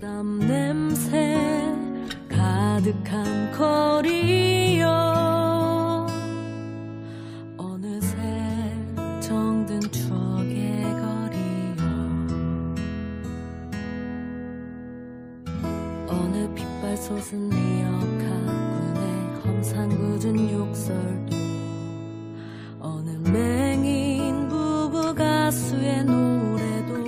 땀 냄새 가득한 거리여 어느새 정든 추억의 거리여 어느 핏발 솟은 미역하군의 험상궂은 욕설도 어느 맹인 부부 가수의 노래도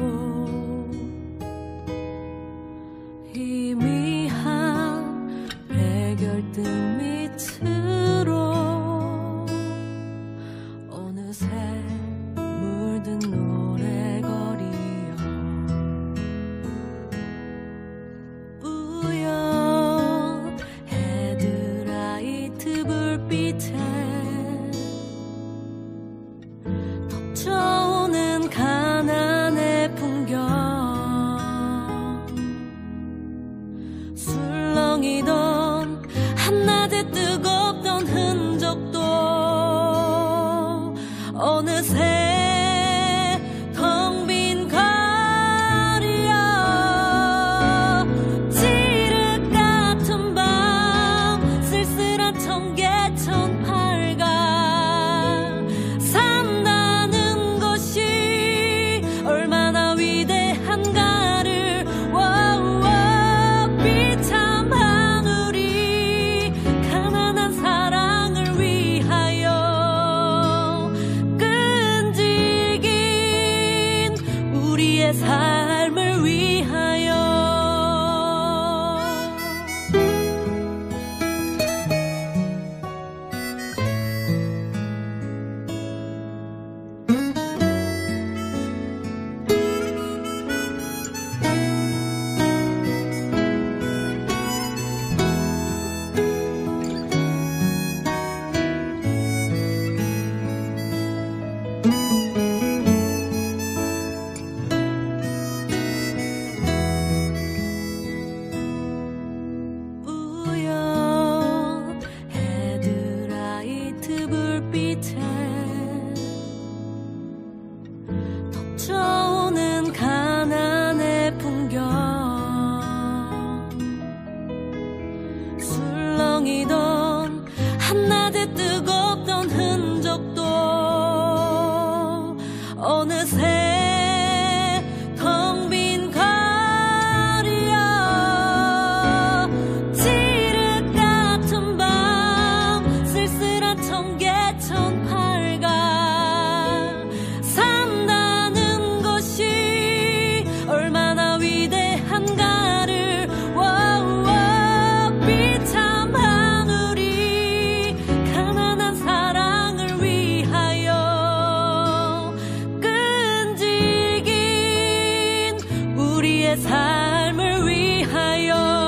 희미한 백열등 밑으로 어느새 물든 노래거리여 뿌연 헤드라이트 불빛에 덮쳐오는 가난의 풍경 술렁이던 한낮에 뜨겁던 흔적도 어느새 텅 빈 거리여 찌륵 같은 밤 쓸쓸한 청계천 팔가 산다는 것이 얼마나 위대한가를 비참 하늘이 가난한 사랑을 위하여 끈질긴 우리의 삶을 위하여 뿌연 헤드라이트 불빛에 덮쳐오는 가난의 풍경 술렁이던 한낮에 뜨겁던 흔적도 어느새 텅 빈 거리여 찌륵 같은 밤 쓸쓸한 청계천 팔가 산다는 것이 얼마나 위대한가를 비참 하늘이 가난한 사랑을 위하여 끈질긴 우리의 삶을 위하여